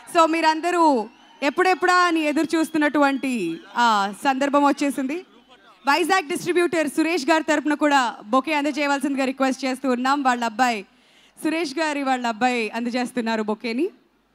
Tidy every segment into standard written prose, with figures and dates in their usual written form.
So మీరందరూ ఎప్పుడెప్పుడా అని ఎదురు చూస్తున్నటువంటి సందర్భం వచ్చేసింది. వైజాగ్ డిస్ట్రిబ్యూటర్ సురేష్ గారి తరపున కూడా బొకే అందజేయవలసిందిగా రిక్వెస్ట్ చేస్తూ ఉన్నాం. వాళ్ళ అబ్బాయి సురేష్ గారి వాళ్ళ అబ్బాయి అందజేస్తున్నారు బొకేని.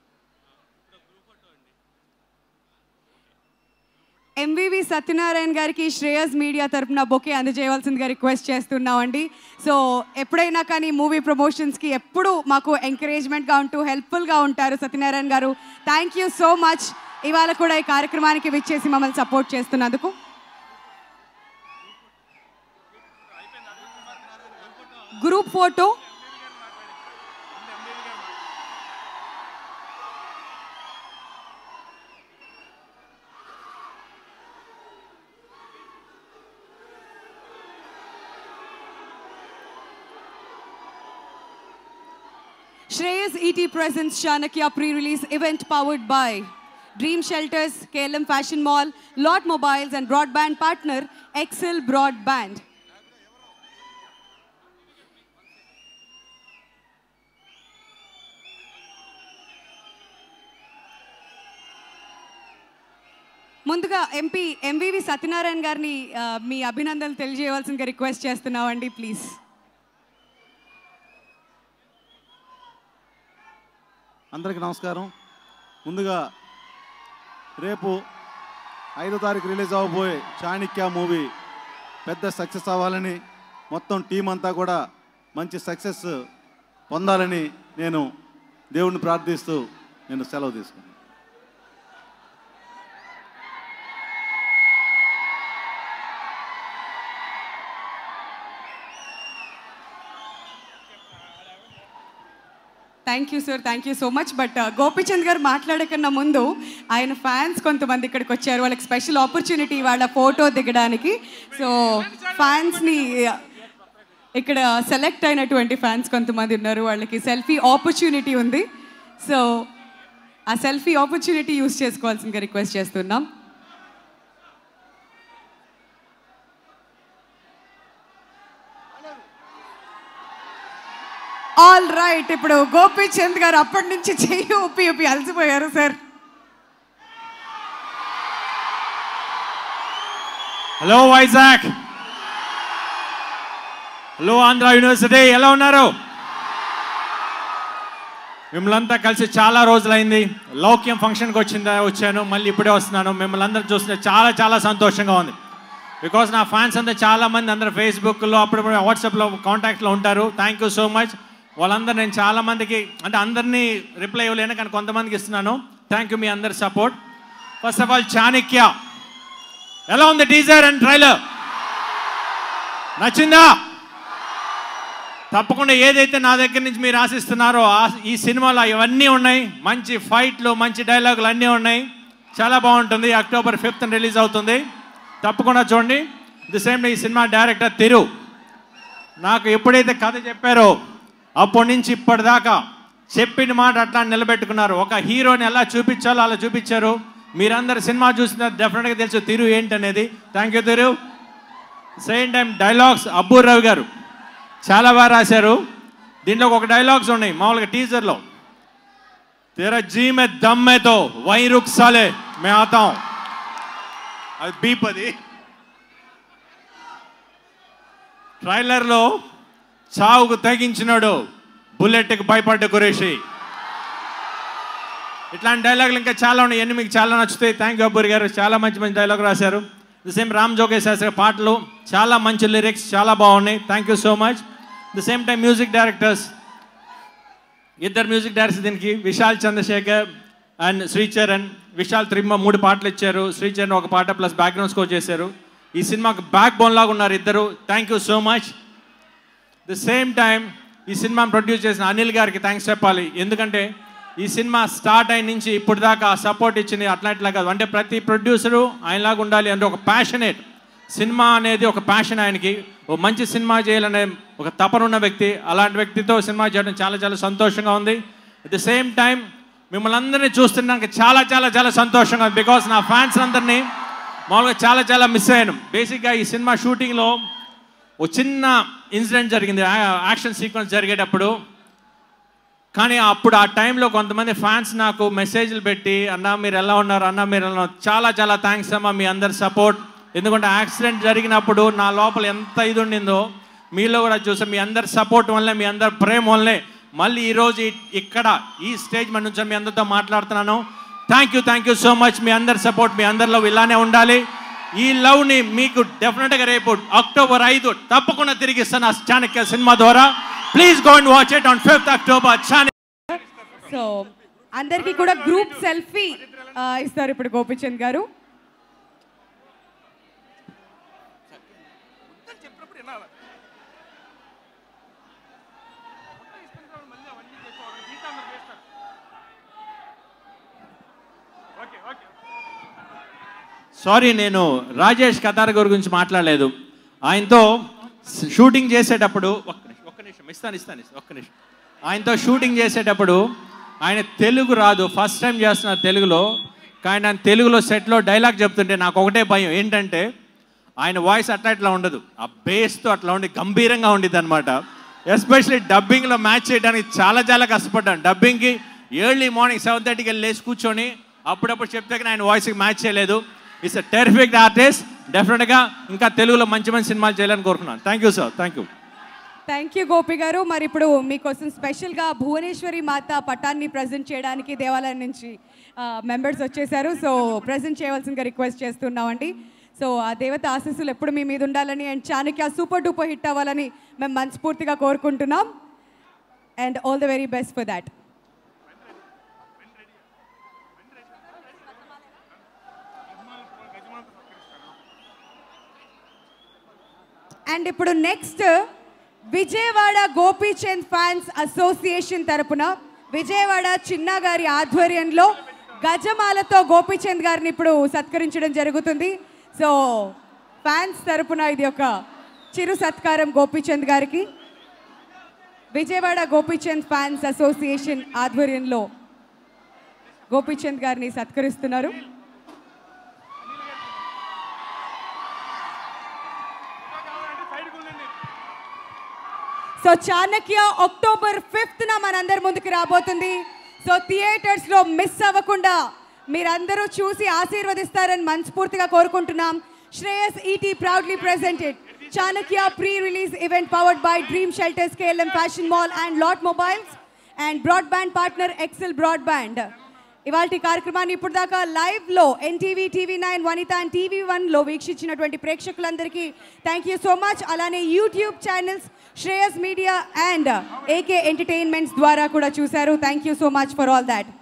ఎంవివి సత్యనారాయణ గారికి శ్రేయస్ మీడియా తరపున బొకే అందజేయవలసిందిగా రిక్వెస్ట్ చేస్తున్నామండి. సో ఎప్పుడైనా కానీ మూవీ ప్రమోషన్స్కి ఎప్పుడు మాకు ఎంకరేజ్మెంట్గా ఉంటూ హెల్ప్ఫుల్గా ఉంటారు సత్యనారాయణ గారు. Thank you so much. ఇవాళ కూడా ఈ కార్యక్రమానికి విచ్చేసి మమ్మల్ని సపోర్ట్ చేస్తున్నందుకు. Group photo Shreyas ET presents Chanikya pre-release event powered by Dream Shelters, KLM Fashion Mall, Lot Mobiles and broadband partner Excel Broadband. ముందుగా ఎంపీ ఎంవివి సత్యనారాయణ గారిని మీ అభినందనలు తెలియజేయవలసిందిగా రిక్వెస్ట్ చేస్తున్నామండి ప్లీజ్. అందరికీ నమస్కారం. ముందుగా రేపు 5వ తారీఖు రిలీజ్ అవ్వబోయే చాణిక్య మూవీ పెద్ద సక్సెస్ అవ్వాలని, మొత్తం టీం అంతా కూడా మంచి సక్సెస్ పొందాలని నేను దేవుడిని ప్రార్థిస్తూ నేను సెలవు తీసుకున్నాను. Thank you sir, thank you so much. But Gopichand గారు మాట్లాడకన్నా ముందు ఆయన ఫ్యాన్స్ కొంతమంది ఇక్కడికి వచ్చారు. వాళ్ళకి స్పెషల్ ఆపర్చునిటీ వాళ్ళ ఫోటో దిగడానికి. సో ఫ్యాన్స్ని ఇక్కడ సెలెక్ట్ అయినటువంటి ఫ్యాన్స్ కొంతమంది ఉన్నారు, వాళ్ళకి సెల్ఫీ ఆపర్చునిటీ ఉంది. సో ఆ సెల్ఫీ ఆపర్చునిటీ యూజ్ చేసుకోవాల్సిందిగా రిక్వెస్ట్ చేస్తున్నాం. ఆల్ రైట్, ఇప్పుడు గోపిచంద్ గారు అప్పటి నుంచి చెయ్యి ఊపి ఊపి అలసిపోయారు sir. Hello Vizag, hello Andhra university, ఎలా ఉన్నారు? మిమ్మల్ని అంతా కలిసి చాలా రోజులైంది. లౌక్యం ఫంక్షన్కి వచ్చాను, మళ్ళీ ఇప్పుడే వస్తున్నాను. మిమ్మల్ని అందరూ చూస్తుంటే చాలా చాలా సంతోషంగా ఉంది. బికాస్ నా ఫ్యాన్స్ అంతా చాలామంది అందరూ ఫేస్బుక్లో అప్పుడప్పుడు వాట్సాప్లో కాంటాక్ట్లో ఉంటారు. Thank you so much. వాళ్ళందరూ నేను చాలామందికి అంటే అందరినీ రిప్లై ఇవ్వలేను, కానీ కొంతమందికి ఇస్తున్నాను. థ్యాంక్ యూ మీ అందరి support. First of all Chanakya ఎలా ఉంది? టీజర్ అండ్ ట్రైలర్ నచ్చిందా? తప్పకుండా ఏదైతే నా దగ్గర నుంచి మీరు ఆశిస్తున్నారో ఈ సినిమాలో ఇవన్నీ ఉన్నాయి. మంచి ఫైట్లు, మంచి డైలాగులు అన్నీ ఉన్నాయి. చాలా బాగుంటుంది. అక్టోబర్ 5th రిలీజ్ అవుతుంది. తప్పకుండా చూడండి. ది సేమ్ ఈ సినిమా డైరెక్టర్ తిరు నాకు ఎప్పుడైతే కథ చెప్పారో అప్పటి నుంచి ఇప్పటిదాకా చెప్పిన మాట అట్లా నిలబెట్టుకున్నారు. ఒక హీరోని ఎలా చూపించాలో అలా చూపించారు. మీరందరూ సినిమా చూసిన డెఫినెట్గా తెలుసు తిరు ఏంటనేది. Thank you Tiru. Same time dialogues Abburao గారు చాలా బాగా రాశారు. దీంట్లో ఒక డైలాగ్స్ ఉన్నాయి మామూలుగా టీజర్లో. తెరా జీ మే దమ్మేతో వై రుక్ సాలే మే ఆతా హూ, అది బీప్. అది ట్రైలర్లో చావుకు తెగించినాడు, బుల్లెట్కి భయపడ్డ కురేషి. ఇట్లాంటి డైలాగులు ఇంకా చాలా ఉన్నాయి. ఇవన్నీ మీకు చాలా నచ్చుతాయి. థ్యాంక్ యూ అబ్బూరి గారు, చాలా మంచి మంచి డైలాగ్ రాశారు. ది సేమ్ రామ్ జోగేష్ శాస్త్రి పాటలు చాలా మంచి లిరిక్స్ చాలా బాగున్నాయి. Thank you so much. The same time music directors, ఇద్దరు మ్యూజిక్ డైరెక్టర్స్ దీనికి, విశాల్ చంద్రశేఖర్ అండ్ శ్రీచరణ్. విశాల్ 3 పాటలు ఇచ్చారు, శ్రీచరణ్ ఒక పాట ప్లస్ బ్యాక్గ్రౌండ్ స్కోర్ చేశారు. ఈ సినిమాకు బ్యాక్ బోన్ లాగా ఉన్నారు ఇద్దరు. Thank you so much. The same time ఈ సినిమాని ప్రొడ్యూస్ చేసిన అనిల్ గారికి థ్యాంక్స్ చెప్పాలి. ఎందుకంటే ఈ సినిమా స్టార్ట్ అయిన నుంచి ఇప్పుడు దాకా సపోర్ట్ ఇచ్చింది. అట్లా కాదు, అంటే ప్రతి ప్రొడ్యూసరు ఆయనలాగా ఉండాలి అంటే ఒక ప్యాషనేట్. సినిమా అనేది ఒక ప్యాషన్ ఆయనకి. ఒక మంచి సినిమా చేయాలనే ఒక తపన ఉన్న వ్యక్తి. అలాంటి వ్యక్తితో సినిమా చేయడం చాలా చాలా సంతోషంగా ఉంది. అట్ ది సేమ్ టైం మిమ్మల్ని అందరినీ చూస్తున్నాక చాలా చాలా చాలా సంతోషంగా ఉంది. బికాస్ నా ఫ్యాన్స్ అందరినీ మామూలుగా చాలా చాలా మిస్ అయ్యాను. బేసిక్గా ఈ సినిమా షూటింగ్లో ఒక చిన్న ఇన్సిడెంట్ జరిగింది. యాక్షన్ సీక్వెన్స్ జరిగేటప్పుడు కానీ అప్పుడు ఆ టైంలో కొంతమంది ఫ్యాన్స్ నాకు మెసేజ్లు పెట్టి అన్న మీరు ఎలా ఉన్నారు, అన్న మీరు ఎలా ఉన్నారు, చాలా చాలా థ్యాంక్స్ అమ్మ మీ అందరి సపోర్ట్. ఎందుకంటే యాక్సిడెంట్ జరిగినప్పుడు నా లోపల ఎంత ఇది ఉండిందో మీలో కూడా చూసాం. మీ అందరి సపోర్ట్ వల్లే, మీ అందరి ప్రేమ వల్లే మళ్ళీ ఈరోజు ఇక్కడ ఈ స్టేజ్ మన నుంచి మీ అందరితో మాట్లాడుతున్నాను. Thank you so much. మీ అందరి సపోర్ట్, మీ అందరిలో ఇలానే ఉండాలి. ఈ లవ్ని మీకు డెఫినెట్గా రేపు అక్టోబర్ 5 తప్పకుండా తిరిగిస్తాను ఆ చాణక్య సినిమా ద్వారా. Please go and watch it on 5th October. So అందరికీ కూడా గ్రూప్ సెల్ఫీ ఇస్తారు ఇప్పుడు గోపిచంద్ గారు. సారీ, నేను రాజేష్ కతార్ గారి గురించి మాట్లాడలేదు. ఆయనతో షూటింగ్ చేసేటప్పుడు ఒక్క నిమిషం ఇస్తాను. ఆయనతో షూటింగ్ చేసేటప్పుడు ఆయన తెలుగు రాదు, ఫస్ట్ టైం చేస్తున్నారు తెలుగులో. కానీ ఆయన తెలుగులో సెట్లో డైలాగ్ చెప్తుంటే నాకు ఒకటే భయం ఏంటంటే ఆయన వాయిస్ ఇట్లా ఉండదు, ఆ బేస్తో అట్లా ఉండి గంభీరంగా ఉండిద్ది అనమాట. ఎస్పెషలీ డబ్బింగ్లో మ్యాచ్ చేయడానికి చాలా కష్టపడ్డాను. డబ్బింగ్కి ఎర్లీ మార్నింగ్ 7:30కి వెళ్ళి లేచి కూర్చొని అప్పుడప్పుడు చెప్తే కానీ ఆయన వాయిస్కి మ్యాచ్ చేయలేదు. It's a terrific artist. డెఫినెట్గా ఇంకా తెలుగులో మంచి సినిమాలు చేయాలని కోరుకున్నాను. Thank you sir. Thank you Gopi గారు. మరి ఇప్పుడు మీకోసం స్పెషల్గా భువనేశ్వరి మాత పటాన్ని ప్రజెంట్ చేయడానికి దేవాలయం నుంచి మెంబర్స్ వచ్చేసారు. సో ప్రజెంట్ చేయవలసిందిగా రిక్వెస్ట్ చేస్తున్నామండి. సో ఆ దేవత ఆశీస్సులు ఎప్పుడు మీ మీద ఉండాలని and Chanakya super duper hit అవ్వాలని మేము మనస్ఫూర్తిగా కోరుకుంటున్నాం. And all the very best for that. And ఇప్పుడు next Vijayawada Gopichand fans association తరపున విజయవాడ చిన్న గారి ఆధ్వర్యంలో గజమాలతో గోపీచంద్ గారిని ఇప్పుడు సత్కరించడం జరుగుతుంది. సో ఫ్యాన్స్ తరపున ఇది ఒక చిరు సత్కారం గోపీచంద్ గారికి. విజయవాడ గోపీచంద్ ఫ్యాన్స్ అసోసియేషన్ ఆధ్వర్యంలో గోపీచంద్ గారిని సత్కరిస్తున్నారు. సో చాణక్య అక్టోబర్ 5న మనందరి ముందుకు రాబోతుంది. సో థియేటర్స్లో మిస్ అవ్వకుండా మీరందరూ చూసి ఆశీర్వదిస్తారని మనస్ఫూర్తిగా కోరుకుంటున్నాం. Shreyas ET proudly presented Chanakya pre release event powered by dream shelters, KLM fashion mall and Lot mobiles and broadband partner Excel broadband. ఇవాల్టి కార్యక్రమాన్ని ఇప్పుడు దాకా లైవ్లో ఎన్టీవీ, TV9, వనిత అండ్ TV1లో వీక్షించినటువంటి ప్రేక్షకులందరికీ థ్యాంక్ యూ సో మచ్. అలానే YouTube channels Shreyas media and AK entertainments ద్వారా కూడా చూశారు. Thank you so much for all that.